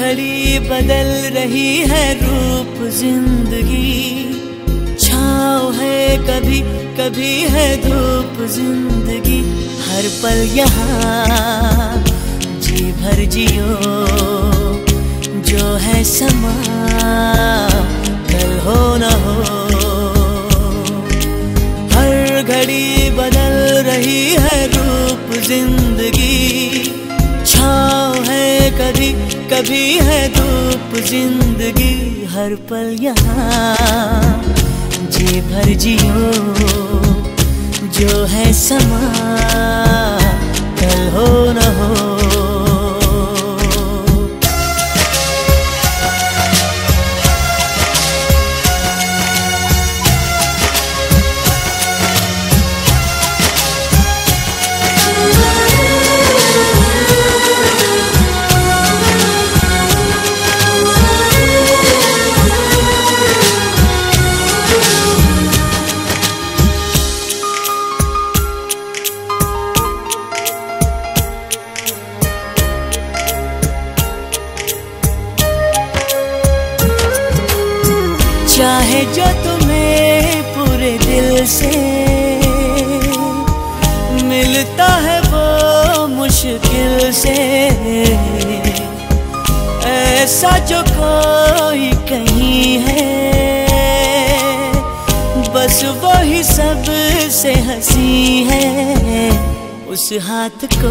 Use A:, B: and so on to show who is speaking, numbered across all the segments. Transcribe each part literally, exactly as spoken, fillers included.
A: घड़ी बदल रही है रूप जिंदगी, छाँव है कभी कभी है धूप जिंदगी। हर पल यहाँ जी भर जियो, जो है समा कल हो न हो। हर घड़ी बदल रही है रूप जिंदगी, छाँव है कभी कभी है धूप जिंदगी। हर पल यहाँ जी भर जियो, जो है समा कल हो न हो। चाहे जो तुम्हें पूरे दिल से मिलता है वो मुश्किल से, ऐसा जो कोई कहीं है बस वही सब से हंसी है। उस हाथ को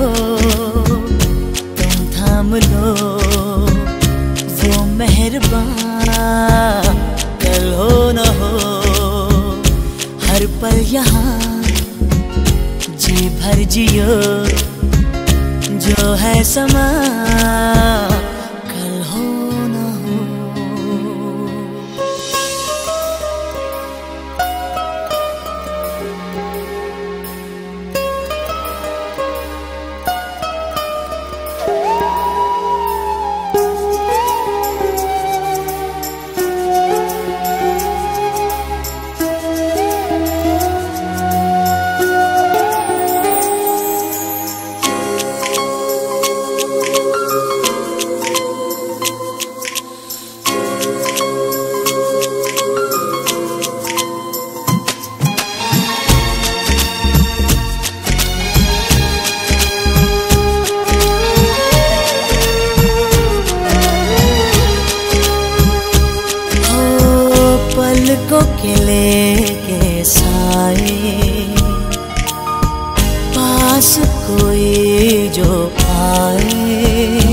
A: तुम थाम लो, वो मेहरबान कल हो न हो। हर पल यहाँ जी भर जियो, जो है समा कल हो न हो। पलकों के लेके साए, पास कोई जो आए।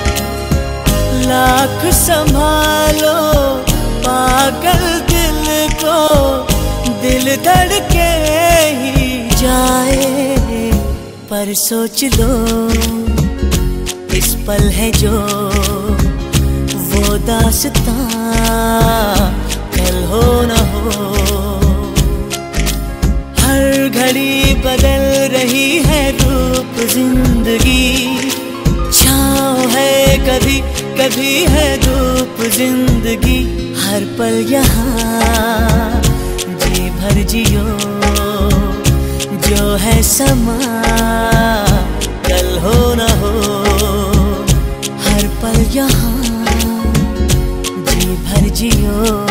A: लाख संभालो पागल दिल को, दिल धड़के ही जाए। पर सोच लो इस पल है जो वो दास्तां कल हो न हो। हर घड़ी बदल रही है रूप जिंदगी, छाँव है कभी कभी है धूप जिंदगी। हर पल यहाँ जी भर जियो, जो है समा कल हो न हो। हर पल यहाँ जी भर जियो,